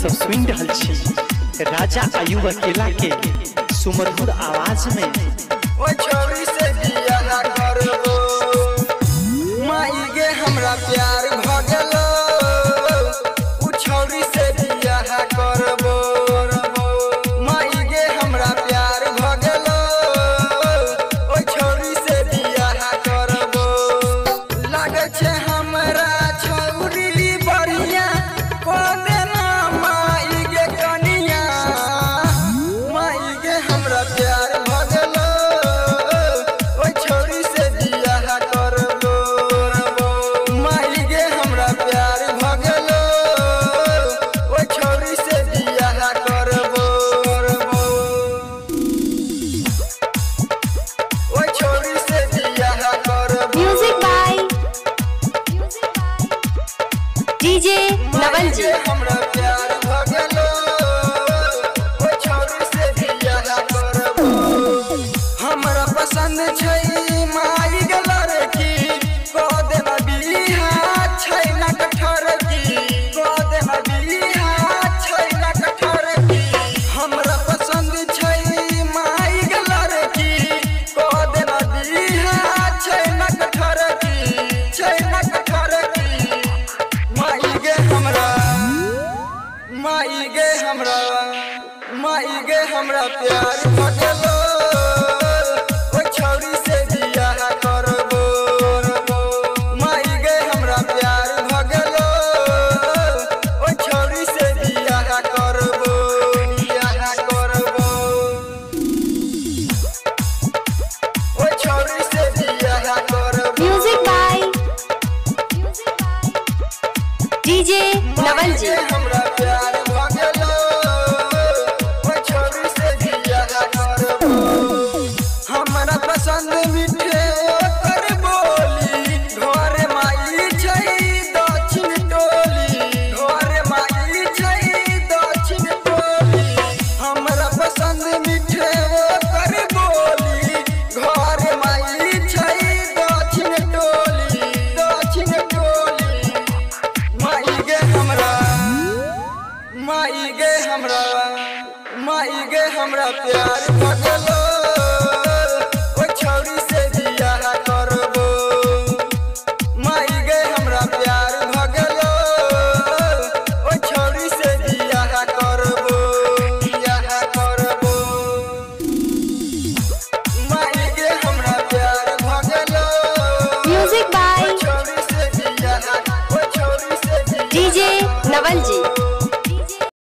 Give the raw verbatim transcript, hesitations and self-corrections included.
सब सुन रहल छी राजा आयुब अकेला के सुमधुर आवाज में। ओ छोरी से बियाह करबो माई गे हमरा प्यार भ गेलो, उ छोरी से बियाह करबो माई गे हमरा प्यार भ गेलो, ओ छोरी से बियाह करबो। लागे छे हमरा छोरी बढ़िया को देना माई गे कनिया, माई गे हमरा प्यार भ गेलो, ओ छोरी से बियाह करबो माई गे हमरा प्यार भ गेलो, ओ छोरी से बियाह करबो ओ छोरी से बियाह करबो। म्यूजिक बाय डीजे नवल जी। हमरा प्यार भ गेलो, ओ छोरी से बियाह करबो। हमरा पसंद छै माई गे लड़की, को देना बियाह छै ना कठोर की, को देना बियाह छै ना कठोर की। हमरा पसंद छै माई गे लड़की, को देना बियाह छै ना कठोर की, छै ना कठोर की। माई गे हमरा माई गे हमरा माई गे हमरा प्यार भ गेलो, ओ छोरी से बियाह करबो माई गे हमरा प्यार भ गेलो, ओ छोरी से बियाह करबो बियाह करबो ओ छोरी से बियाह करबो। म्यूजिक बाय डीजे नवल जी। हमरा प्यार भ गेलो, ओ छोरी से बियाह करबो। हमरा पसंद मिठे ओकर बोली, घर माई छै दक्षिण टोली, घर माई छै दक्षिण टोली। हमरा पसंद मिठे ओकर बोली, घर माई छै दक्षिण टोली दक्षिण टोली। माई गे हमरा माई गे हमरा माई गे हमरा प्यार भ गेलो, ओ छोरी से बियाह करबो माई गे हमरा प्यार भ गेलो, ओ छोरी से बियाह करबो बियाह करबो माई गे हमरा प्यार भ गेलो। म्यूजिक बाय छोरी से बियाह ओ छोरी से बियाह डीजे नवल जी।